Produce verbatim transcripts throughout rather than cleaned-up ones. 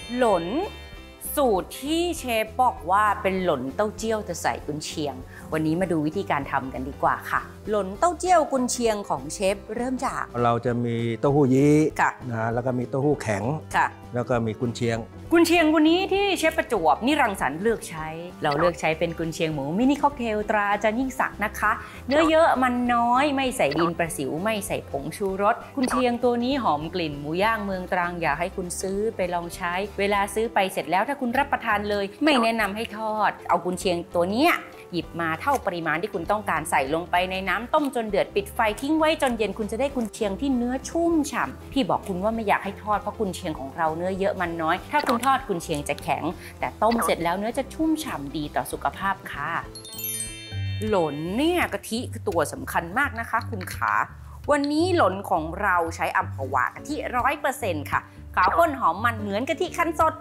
หล่นสูตรที่เชฟบอกว่าเป็นหล่นเต้าเจี้ยวจะใส่กุนเชียงวันนี้มาดูวิธีการทำกันดีกว่าค่ะหล่นเต้าเจี้ยวกุนเชียงของเชฟเริ่มจากเราจะมีเต้าหู้ยี้นะแล้วก็มีเต้าหู้แข็งแล้วก็มีกุนเชียงกุนเชียงวันนี้ที่เชฟประจวบนิรังสรรค์เลือกใช้เราเลือกใช้เป็นกุนเชียงหมูมินิค็อกเทลตราอาจารย์ยิ่งศักดิ์นะคะเนื้อเยอะมันน้อยไม่ใส่ดินประสิวไม่ใส่ผงชูรสกุนเชียงตัวนี้หอมกลิ่นหมูย่างเมืองตรังอยากให้คุณซื้อไปลองใช้เวลาซื้อไปเสร็จแล้วถ้าคุณรับประทานเลยไม่แนะนำให้ทอดเอากุนเชียงตัวเนี้ยหยิบมาเท่าปริมาณที่คุณต้องการใส่ลงไปในน้ำต้มจนเดือดปิดไฟทิ้งไว้จนเย็นคุณจะได้กุนเชียงที่เนื้อชุ่มฉ่ำพี่บอกคุณว่าไม่อยากให้ทอดเพราะกุนเชียงของเราเนื้อเยอะมันน้อยถ้าคุณทอดกุนเชียงจะแข็งแต่ต้มเสร็จแล้วเนื้อจะชุ่มฉ่ำดีต่อสุขภาพค่ะหล่นเนี่ยกะทิคือตัวสำคัญมากนะคะคุณขาวันนี้หล่นของเราใช้อัมพวากะทิร้อยเปอร์เซ็นต์ค่ะขาวข้นหอมมันเหมือนกะทิคั้นสด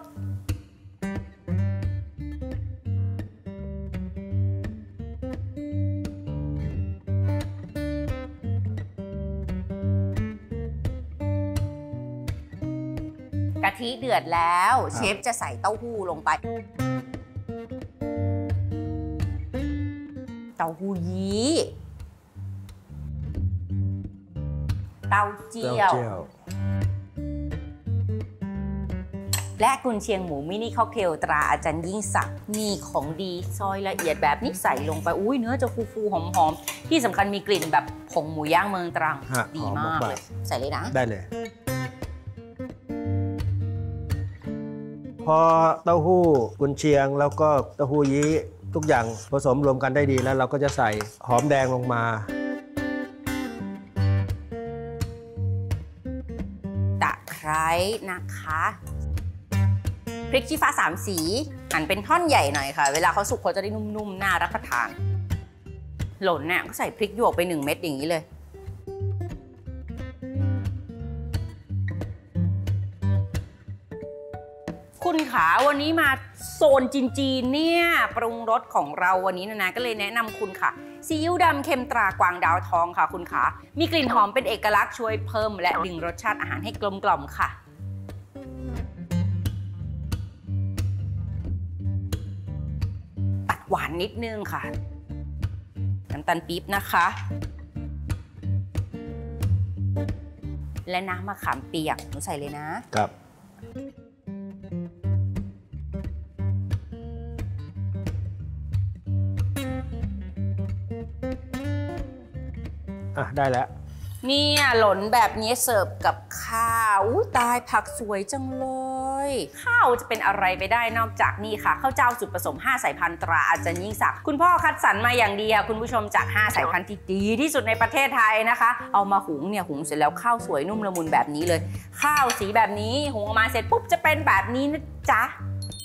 กะทิเดือดแล้วเชฟจะใส่เต้าหู้ลงไปเต้าหู้ยี้เต้าเจี้ยวและกุนเชียงหมูมินิค็อกเทลตราอาจารย์ยิ่งศักดิ์มีของดีซอยละเอียดแบบนี้ใส่ลงไปอุ้ยเนื้อจะฟูๆหอมๆที่สำคัญมีกลิ่นแบบผงหมูย่างเมืองตรังดีมากเลยใส่เลยนะได้เลยพอเต้าหู้กุนเชียงแล้วก็เต้าหู้ยี้ทุกอย่างผสมรวมกันได้ดีแล้วเราก็จะใส่หอมแดงลงมาตะไคร้นะคะพริกชี้ฟ้าสามสีหั่นเป็นท่อนใหญ่หน่อยค่ะเวลาเขาสุกเขาจะได้นุ่มๆน่ารับประทานหล่นเนี่ยก็ใส่พริกหยวกไปหนึ่งเม็ดอย่างนี้เลยคุณขาวันนี้มาโซนจีนๆเนี่ยปรุงรสของเราวันนี้นะนะก็เลยแนะนำคุณค่ะซีอิ๊วดำเค็มตรากวางดาวทองค่ะคุณขามีกลิ่นหอมเป็นเอกลักษณ์ช่วยเพิ่มและดึงรสชาติอาหารให้กลมกล่อมค่ะตัดหวานนิดนึงค่ะน้ำตาลปี๊บนะคะและน้ำมะขามเปียกหนูใส่เลยนะครับอ่ะได้แล้วเนี่ยหล่นแบบนี้เสิร์ฟกับข้าวตายผักสวยจังเลยข้าวจะเป็นอะไรไปได้นอกจากนี่ค่ะข้าวเจ้าสูตรผสมห้าสายพันธุ์ตราอาจารย์ยิ่งศักดิ์คุณพ่อคัดสรรมาอย่างดีค่ะคุณผู้ชมจากห้าสายพันธุ์ที่ดีที่สุดในประเทศไทยนะคะเอามาหุงเนี่ยหุงเสร็จแล้วข้าวสวยนุ่มละมุนแบบนี้เลยข้าวสีแบบนี้หุงออกมาเสร็จปุ๊บจะเป็นแบบนี้นะจ๊ะ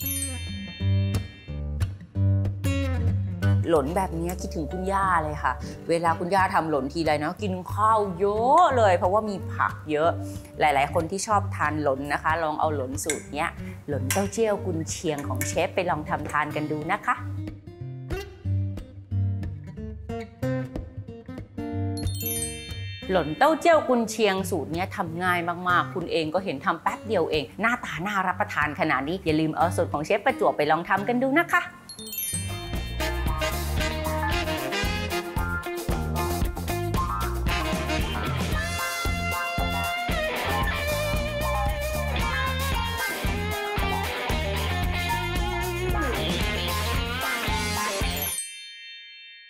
หล่นแบบนี้คิดถึงคุณย่าเลยค่ะเวลาคุณย่าทำหล่นทีไรเนาะกินข้าวเยอะเลยเพราะว่ามีผักเยอะหลายๆคนที่ชอบทานหล่นนะคะลองเอาหล่นสูตรเนี้ยหล่นเต้าเจี้ยวกุนเชียงของเชฟไปลองทำทานกันดูนะคะหล่นเต้าเจี้ยวกุนเชียงสูตรนี้ทำง่ายมากๆคุณเองก็เห็นทำแป๊บเดียวเองหน้าตาน่ารับประทานขนาดนี้อย่าลืมเอาสูตรของเชฟประจวบไปลองทำกันดูนะคะ